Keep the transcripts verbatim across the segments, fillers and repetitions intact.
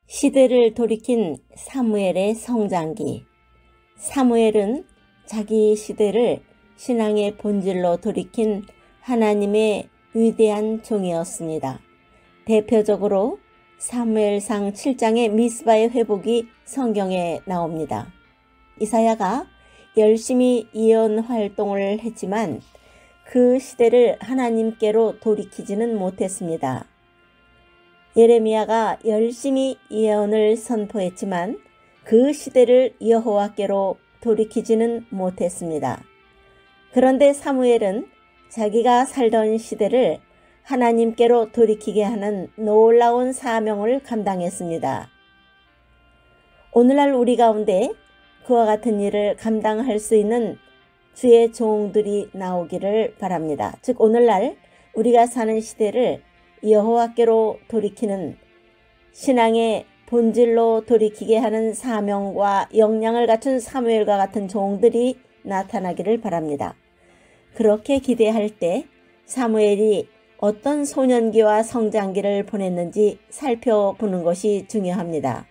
시대를 돌이킨 사무엘의 성장기. 사무엘은 자기 시대를 신앙의 본질로 돌이킨 하나님의 위대한 종이었습니다. 대표적으로 사무엘상 칠 장의 미스바의 회복이 성경에 나옵니다. 이사야가 열심히 예언 활동을 했지만 그 시대를 하나님께로 돌이키지는 못했습니다. 예레미야가 열심히 예언을 선포했지만 그 시대를 여호와께로 돌이키지는 못했습니다. 그런데 사무엘은 자기가 살던 시대를 하나님께로 돌이키게 하는 놀라운 사명을 감당했습니다. 오늘날 우리 가운데 그와 같은 일을 감당할 수 있는 주의 종들이 나오기를 바랍니다. 즉 오늘날 우리가 사는 시대를 여호와께로 돌이키는 신앙의 본질로 돌이키게 하는 사명과 역량을 갖춘 사무엘과 같은 종들이 나타나기를 바랍니다. 그렇게 기대할 때 사무엘이 어떤 소년기와 성장기를 보냈는지 살펴보는 것이 중요합니다.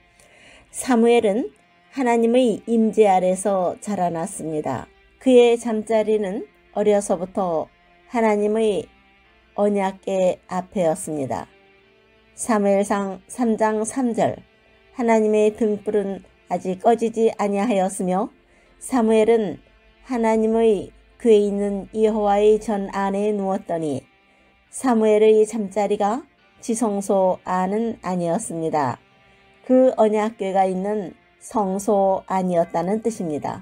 사무엘은 하나님의 임재 아래서 자라났습니다. 그의 잠자리는 어려서부터 하나님의 언약궤 앞에였습니다. 사무엘상 삼 장 삼 절 하나님의 등불은 아직 꺼지지 아니하였으며 사무엘은 하나님의 궤에 있는 여호와의 전 안에 누웠더니 사무엘의 잠자리가 지성소 안은 아니었습니다. 그 언약궤가 있는 성소 안이었다는 뜻입니다.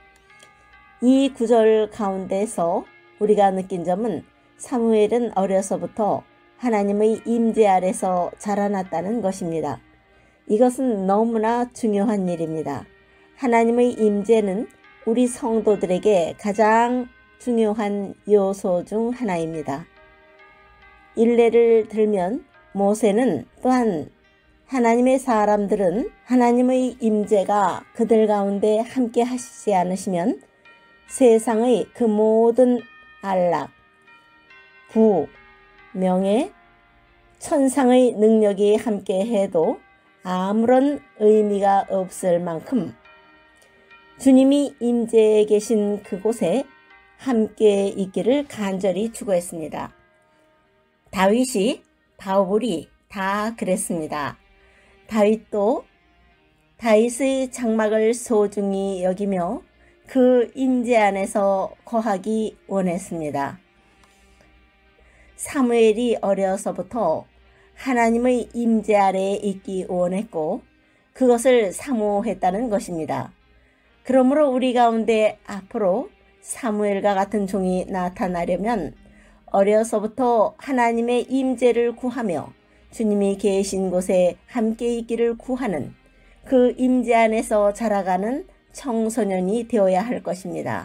이 구절 가운데서 우리가 느낀 점은 사무엘은 어려서부터 하나님의 임재 아래서 자라났다는 것입니다. 이것은 너무나 중요한 일입니다. 하나님의 임재는 우리 성도들에게 가장 중요한 요소 중 하나입니다. 일례를 들면 모세는 또한 하나님의 사람들은 하나님의 임재가 그들 가운데 함께 하시지 않으시면 세상의 그 모든 안락, 부, 명예, 천상의 능력이 함께 해도 아무런 의미가 없을 만큼 주님이 임재해 계신 그곳에 함께 있기를 간절히 추구했습니다. 다윗이, 바울이 다 그랬습니다. 다윗도 다윗의 장막을 소중히 여기며 그 임재 안에서 거하기 원했습니다. 사무엘이 어려서부터 하나님의 임재 아래에 있기 원했고 그것을 사모했다는 것입니다. 그러므로 우리 가운데 앞으로 사무엘과 같은 종이 나타나려면 어려서부터 하나님의 임재를 구하며 주님이 계신 곳에 함께 있기를 구하는 그 임재 안에서 자라가는 청소년이 되어야 할 것입니다.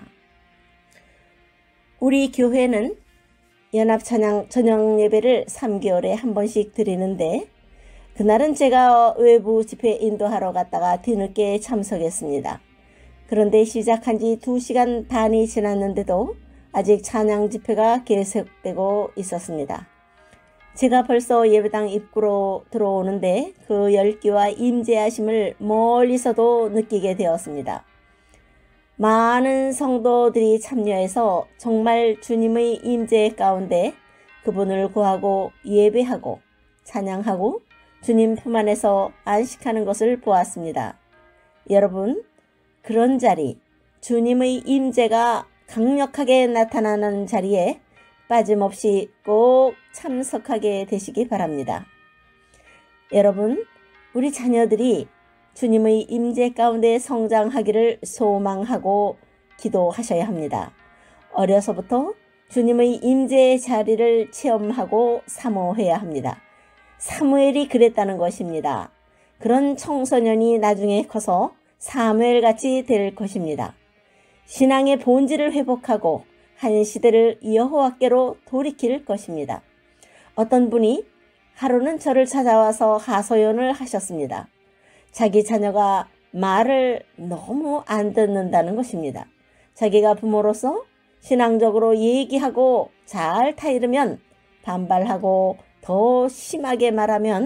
우리 교회는 연합찬양 저녁 예배를 삼 개월에 한 번씩 드리는데 그날은 제가 외부 집회 인도하러 갔다가 뒤늦게 참석했습니다. 그런데 시작한 지 두 시간 반이 지났는데도 아직 찬양 집회가 계속되고 있었습니다. 제가 벌써 예배당 입구로 들어오는데 그 열기와 임재하심을 멀리서도 느끼게 되었습니다. 많은 성도들이 참여해서 정말 주님의 임재 가운데 그분을 구하고 예배하고 찬양하고 주님 품 안에서 안식하는 것을 보았습니다. 여러분, 그런 자리, 주님의 임재가 강력하게 나타나는 자리에 빠짐없이 꼭 참석하게 되시기 바랍니다. 여러분, 우리 자녀들이 주님의 임재 가운데 성장하기를 소망하고 기도하셔야 합니다. 어려서부터 주님의 임재의 자리를 체험하고 사모해야 합니다. 사무엘이 그랬다는 것입니다. 그런 청소년이 나중에 커서 사무엘같이 될 것입니다. 신앙의 본질을 회복하고 한 시대를 여호와께로 돌이킬 것입니다. 어떤 분이 하루는 저를 찾아와서 하소연을 하셨습니다. 자기 자녀가 말을 너무 안 듣는다는 것입니다. 자기가 부모로서 신앙적으로 얘기하고 잘 타이르면 반발하고 더 심하게 말하면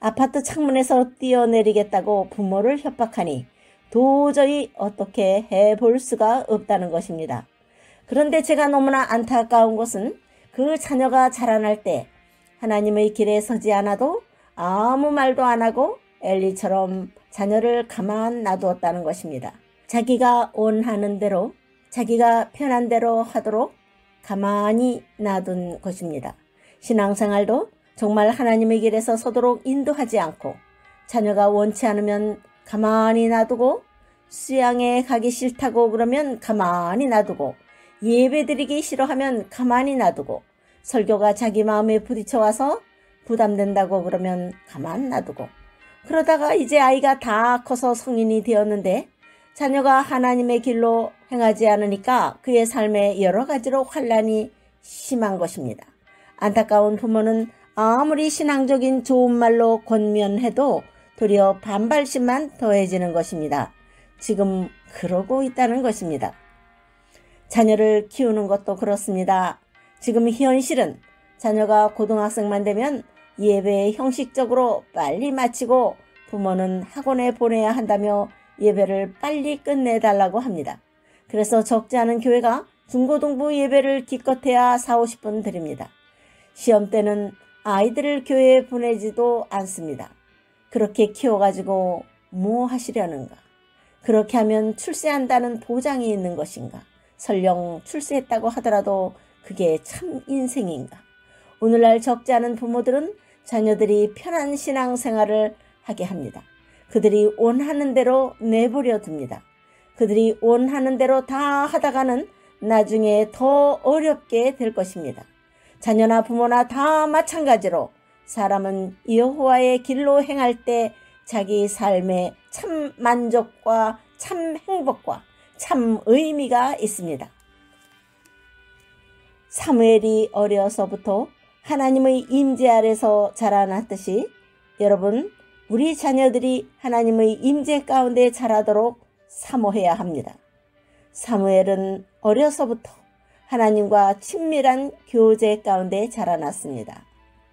아파트 창문에서 뛰어내리겠다고 부모를 협박하니 도저히 어떻게 해볼 수가 없다는 것입니다. 그런데 제가 너무나 안타까운 것은 그 자녀가 자라날 때 하나님의 길에 서지 않아도 아무 말도 안 하고 엘리처럼 자녀를 가만 놔두었다는 것입니다. 자기가 원하는 대로, 자기가 편한 대로 하도록 가만히 놔둔 것입니다. 신앙생활도 정말 하나님의 길에서 서도록 인도하지 않고 자녀가 원치 않으면 가만히 놔두고 수양에 가기 싫다고 그러면 가만히 놔두고 예배드리기 싫어하면 가만히 놔두고 설교가 자기 마음에 부딪혀와서 부담된다고 그러면 가만 놔두고 그러다가 이제 아이가 다 커서 성인이 되었는데 자녀가 하나님의 길로 행하지 않으니까 그의 삶에 여러 가지로 환란이 심한 것입니다. 안타까운 부모는 아무리 신앙적인 좋은 말로 권면해도 도리어 반발심만 더해지는 것입니다. 지금 그러고 있다는 것입니다. 자녀를 키우는 것도 그렇습니다. 지금 현실은 자녀가 고등학생만 되면 예배 형식적으로 빨리 마치고 부모는 학원에 보내야 한다며 예배를 빨리 끝내달라고 합니다. 그래서 적지 않은 교회가 중고등부 예배를 기껏해야 사오십 분 드립니다. 시험 때는 아이들을 교회에 보내지도 않습니다. 그렇게 키워가지고 뭐 하시려는가? 그렇게 하면 출세한다는 보장이 있는 것인가? 설령 출세했다고 하더라도 그게 참 인생인가? 오늘날 적지 않은 부모들은 자녀들이 편한 신앙생활을 하게 합니다. 그들이 원하는 대로 내버려 둡니다. 그들이 원하는 대로 다 하다가는 나중에 더 어렵게 될 것입니다. 자녀나 부모나 다 마찬가지로 사람은 여호와의 길로 행할 때 자기 삶에 참 만족과 참 행복과 참 의미가 있습니다. 사무엘이 어려서부터 하나님의 임재 아래서 자라났듯이 여러분, 우리 자녀들이 하나님의 임재 가운데 자라도록 사모해야 합니다. 사무엘은 어려서부터 하나님과 친밀한 교제 가운데 자라났습니다.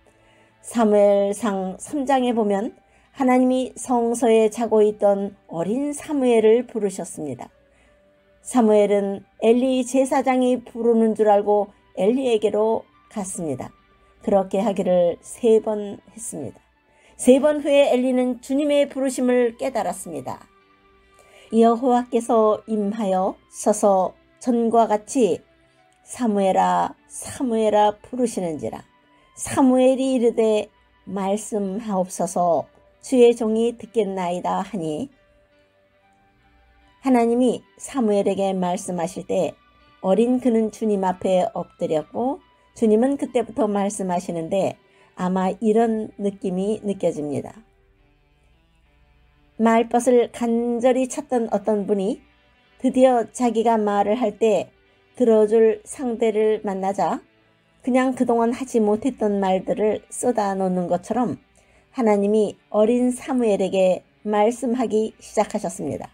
사무엘상 삼 장에 보면 하나님이 성소에 자고 있던 어린 사무엘을 부르셨습니다. 사무엘은 엘리 제사장이 부르는 줄 알고 엘리에게로 갔습니다. 그렇게 하기를 세 번 했습니다. 세 번 후에 엘리는 주님의 부르심을 깨달았습니다. 여호와께서 임하여 서서 전과 같이 사무엘아 사무엘아 부르시는지라. 사무엘이 이르되 말씀하옵소서 주의 종이 듣겠나이다 하니 하나님이 사무엘에게 말씀하실 때 어린 그는 주님 앞에 엎드렸고 주님은 그때부터 말씀하시는데 아마 이런 느낌이 느껴집니다. 말벗을 간절히 찾던 어떤 분이 드디어 자기가 말을 할 때 들어줄 상대를 만나자 그냥 그동안 하지 못했던 말들을 쏟아놓는 것처럼 하나님이 어린 사무엘에게 말씀하기 시작하셨습니다.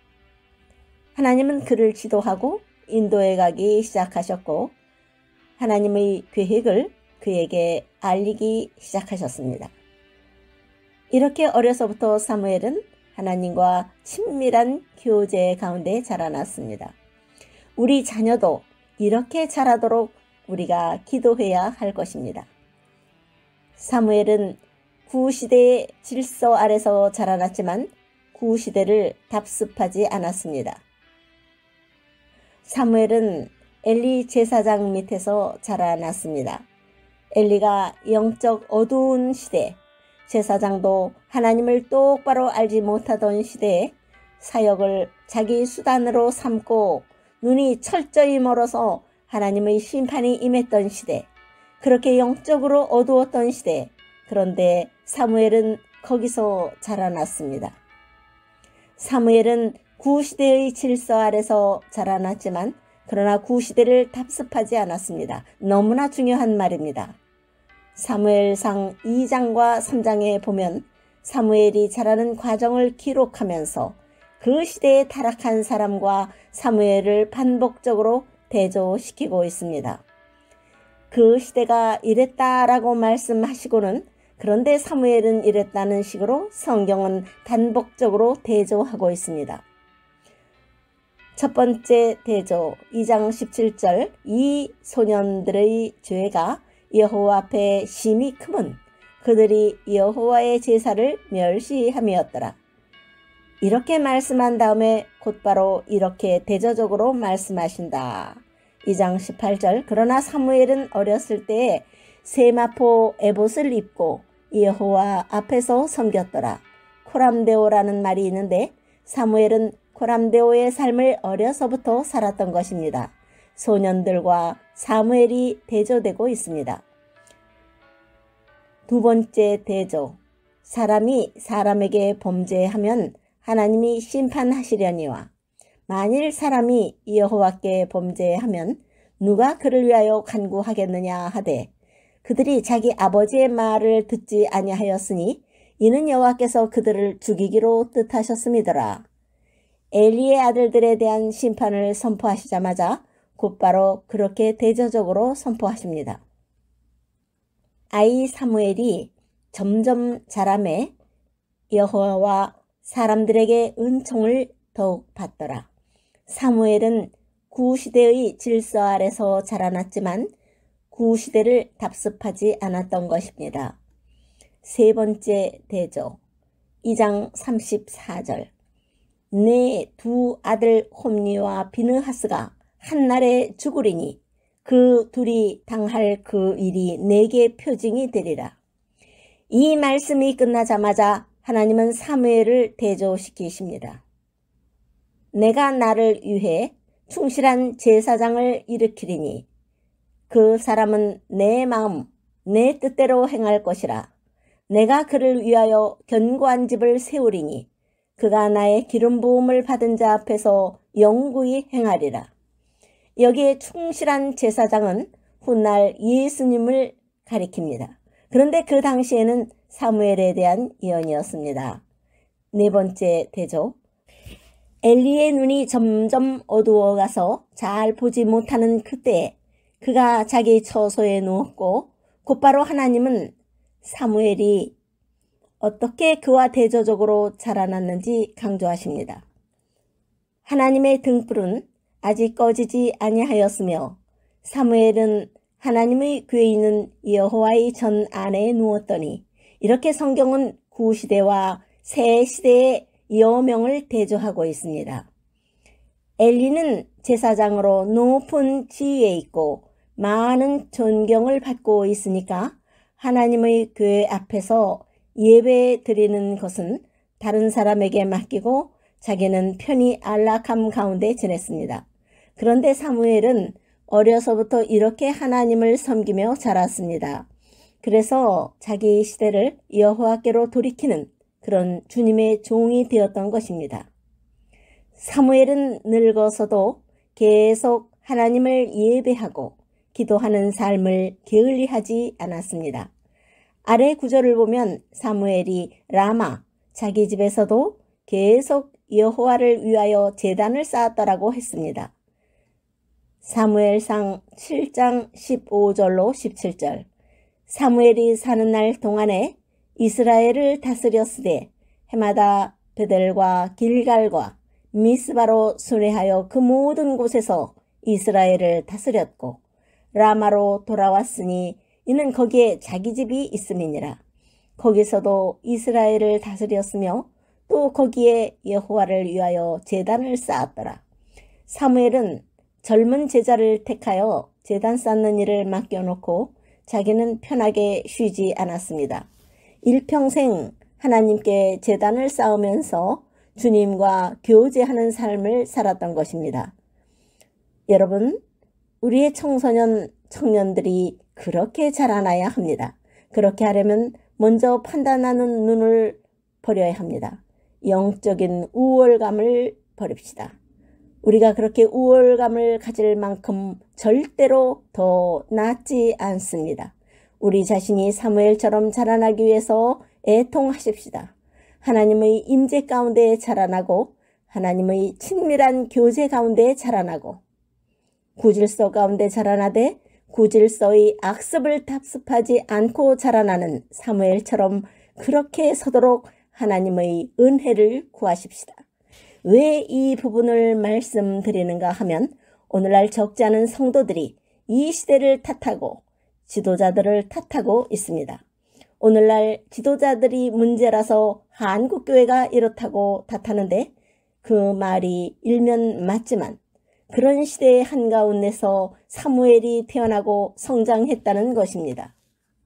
하나님은 그를 지도하고 인도해 가기 시작하셨고 하나님의 계획을 그에게 알리기 시작하셨습니다. 이렇게 어려서부터 사무엘은 하나님과 친밀한 교제 가운데 자라났습니다. 우리 자녀도 이렇게 자라도록 우리가 기도해야 할 것입니다. 사무엘은 구시대의 질서 아래서 자라났지만 구시대를 답습하지 않았습니다. 사무엘은 엘리 제사장 밑에서 자라났습니다. 엘리가 영적 어두운 시대, 제사장도 하나님을 똑바로 알지 못하던 시대에 사역을 자기 수단으로 삼고 눈이 철저히 멀어서 하나님의 심판이 임했던 시대, 그렇게 영적으로 어두웠던 시대, 그런데 사무엘은 거기서 자라났습니다. 사무엘은 구시대의 질서 아래서 자라났지만 그러나 구시대를 답습하지 않았습니다. 너무나 중요한 말입니다. 사무엘상 이 장과 삼 장에 보면 사무엘이 자라는 과정을 기록하면서 그 시대에 타락한 사람과 사무엘을 반복적으로 대조시키고 있습니다. 그 시대가 이랬다라고 말씀하시고는 그런데 사무엘은 이랬다는 식으로 성경은 단복적으로 대조하고 있습니다. 첫 번째 대조 이 장 십칠 절 이 소년들의 죄가 여호와 앞에 심히 크면 그들이 여호와의 제사를 멸시함이었더라. 이렇게 말씀한 다음에 곧바로 이렇게 대조적으로 말씀하신다. 이 장 십팔 절 그러나 사무엘은 어렸을 때에 세마포 에봇을 입고 여호와 앞에서 섬겼더라. 코람데오라는 말이 있는데 사무엘은 코람데오의 삶을 어려서부터 살았던 것입니다. 소년들과 사무엘이 대조되고 있습니다. 두 번째 대조 사람이 사람에게 범죄하면 하나님이 심판하시려니와 만일 사람이 여호와께 범죄하면 누가 그를 위하여 간구하겠느냐 하되 그들이 자기 아버지의 말을 듣지 아니하였으니 이는 여호와께서 그들을 죽이기로 뜻하셨음이더라. 엘리의 아들들에 대한 심판을 선포하시자마자 곧바로 그렇게 대조적으로 선포하십니다. 아이 사무엘이 점점 자라매 여호와와 사람들에게 은총을 더욱 받더라. 사무엘은 구시대의 질서 아래서 자라났지만 구시대를 답습하지 않았던 것입니다. 세 번째 대조 이 장 삼십사 절 내 두 아들 홈니와 비느하스가 한날에 죽으리니 그 둘이 당할 그 일이 내게 표징이 되리라. 이 말씀이 끝나자마자 하나님은 사무엘을 대조시키십니다. 내가 나를 위해 충실한 제사장을 일으키리니 그 사람은 내 마음, 내 뜻대로 행할 것이라. 내가 그를 위하여 견고한 집을 세우리니 그가 나의 기름 부음을 받은 자 앞에서 영구히 행하리라. 여기에 충실한 제사장은 훗날 예수님을 가리킵니다. 그런데 그 당시에는 사무엘에 대한 예언이었습니다. 네 번째 대조 엘리의 눈이 점점 어두워가서 잘 보지 못하는 그때에 그가 자기 처소에 누웠고 곧바로 하나님은 사무엘이 어떻게 그와 대조적으로 자라났는지 강조하십니다. 하나님의 등불은 아직 꺼지지 아니하였으며 사무엘은 하나님의 궤에 있는 여호와의 전 안에 누웠더니 이렇게 성경은 구시대와 새 시대의 여명을 대조하고 있습니다. 엘리는 제사장으로 높은 지위에 있고 많은 존경을 받고 있으니까 하나님의 궤 앞에서 예배 드리는 것은 다른 사람에게 맡기고 자기는 편히 안락함 가운데 지냈습니다. 그런데 사무엘은 어려서부터 이렇게 하나님을 섬기며 자랐습니다. 그래서 자기 시대를 여호와께로 돌이키는 그런 주님의 종이 되었던 것입니다. 사무엘은 늙어서도 계속 하나님을 예배하고 기도하는 삶을 게을리하지 않았습니다. 아래 구절을 보면 사무엘이 라마 자기 집에서도 계속 여호와를 위하여 제단을 쌓았더라고 했습니다. 사무엘상 칠 장 십오 절로 십칠 절 사무엘이 사는 날 동안에 이스라엘을 다스렸으되 해마다 베델과 길갈과 미스바로 순회하여 그 모든 곳에서 이스라엘을 다스렸고 라마로 돌아왔으니 이는 거기에 자기 집이 있음이니라. 거기서도 이스라엘을 다스렸으며 또 거기에 여호와를 위하여 제단을 쌓았더라. 사무엘은 젊은 제자를 택하여 제단 쌓는 일을 맡겨놓고 자기는 편하게 쉬지 않았습니다. 일평생 하나님께 제단을 쌓으면서 주님과 교제하는 삶을 살았던 것입니다. 여러분, 우리의 청소년, 청년들이 그렇게 자라나야 합니다. 그렇게 하려면 먼저 판단하는 눈을 버려야 합니다. 영적인 우월감을 버립시다. 우리가 그렇게 우월감을 가질 만큼 절대로 더 낫지 않습니다. 우리 자신이 사무엘처럼 자라나기 위해서 애통하십시다. 하나님의 임재 가운데 자라나고 하나님의 친밀한 교제 가운데 자라나고 구질서 가운데 자라나되 구질서의 악습을 답습하지 않고 자라나는 사무엘처럼 그렇게 서도록 하나님의 은혜를 구하십시다. 왜 이 부분을 말씀드리는가 하면 오늘날 적지 않은 성도들이 이 시대를 탓하고 지도자들을 탓하고 있습니다. 오늘날 지도자들이 문제라서 한국교회가 이렇다고 탓하는데 그 말이 일면 맞지만 그런 시대의 한가운데서 사무엘이 태어나고 성장했다는 것입니다.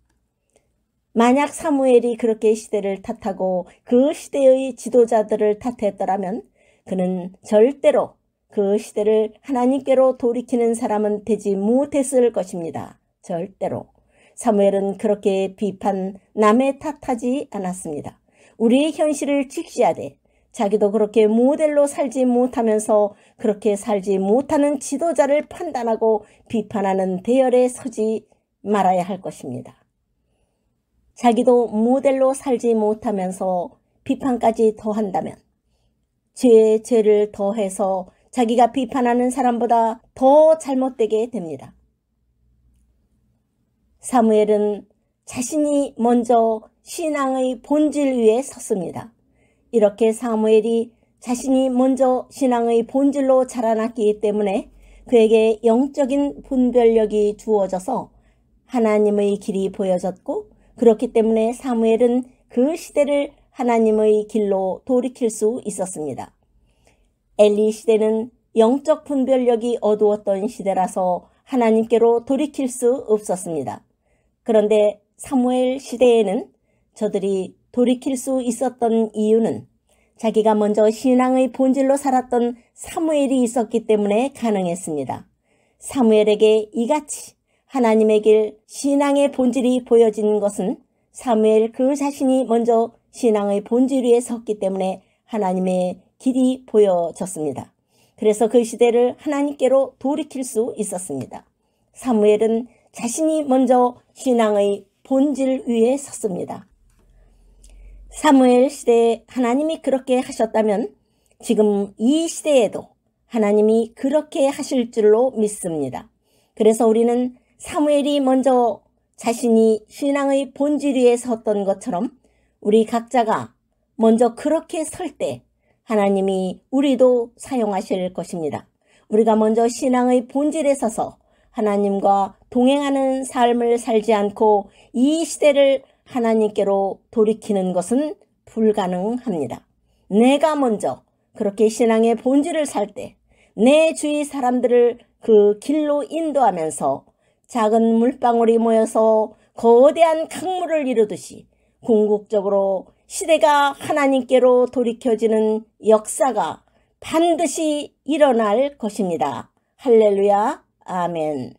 만약 사무엘이 그렇게 시대를 탓하고 그 시대의 지도자들을 탓했더라면 그는 절대로 그 시대를 하나님께로 돌이키는 사람은 되지 못했을 것입니다. 절대로. 사무엘은 그렇게 비판, 남의 탓하지 않았습니다. 우리의 현실을 직시하되 자기도 그렇게 모델로 살지 못하면서 그렇게 살지 못하는 지도자를 판단하고 비판하는 대열에 서지 말아야 할 것입니다. 자기도 모델로 살지 못하면서 비판까지 더한다면 죄에 죄를 더해서 자기가 비판하는 사람보다 더 잘못되게 됩니다. 사무엘은 자신이 먼저 신앙의 본질 위에 섰습니다. 이렇게 사무엘이 자신이 먼저 신앙의 본질로 자라났기 때문에 그에게 영적인 분별력이 주어져서 하나님의 길이 보여졌고 그렇기 때문에 사무엘은 그 시대를 하나님의 길로 돌이킬 수 있었습니다. 엘리 시대는 영적 분별력이 어두웠던 시대라서 하나님께로 돌이킬 수 없었습니다. 그런데 사무엘 시대에는 저들이 돌이킬 수 있었던 이유는 자기가 먼저 신앙의 본질로 살았던 사무엘이 있었기 때문에 가능했습니다. 사무엘에게 이같이 하나님의 길, 신앙의 본질이 보여진 것은 사무엘 그 자신이 먼저 신앙의 본질 위에 섰기 때문에 하나님의 길이 보여졌습니다. 그래서 그 시대를 하나님께로 돌이킬 수 있었습니다. 사무엘은 자신이 먼저 신앙의 본질 위에 섰습니다. 사무엘 시대에 하나님이 그렇게 하셨다면 지금 이 시대에도 하나님이 그렇게 하실 줄로 믿습니다. 그래서 우리는 사무엘이 먼저 자신이 신앙의 본질 위에 섰던 것처럼 우리 각자가 먼저 그렇게 설 때 하나님이 우리도 사용하실 것입니다. 우리가 먼저 신앙의 본질에 서서 하나님과 동행하는 삶을 살지 않고 이 시대를 하나님께로 돌이키는 것은 불가능합니다. 내가 먼저 그렇게 신앙의 본질을 살 때 내 주위 사람들을 그 길로 인도하면서 작은 물방울이 모여서 거대한 강물을 이루듯이 궁극적으로 시대가 하나님께로 돌이켜지는 역사가 반드시 일어날 것입니다. 할렐루야, 아멘.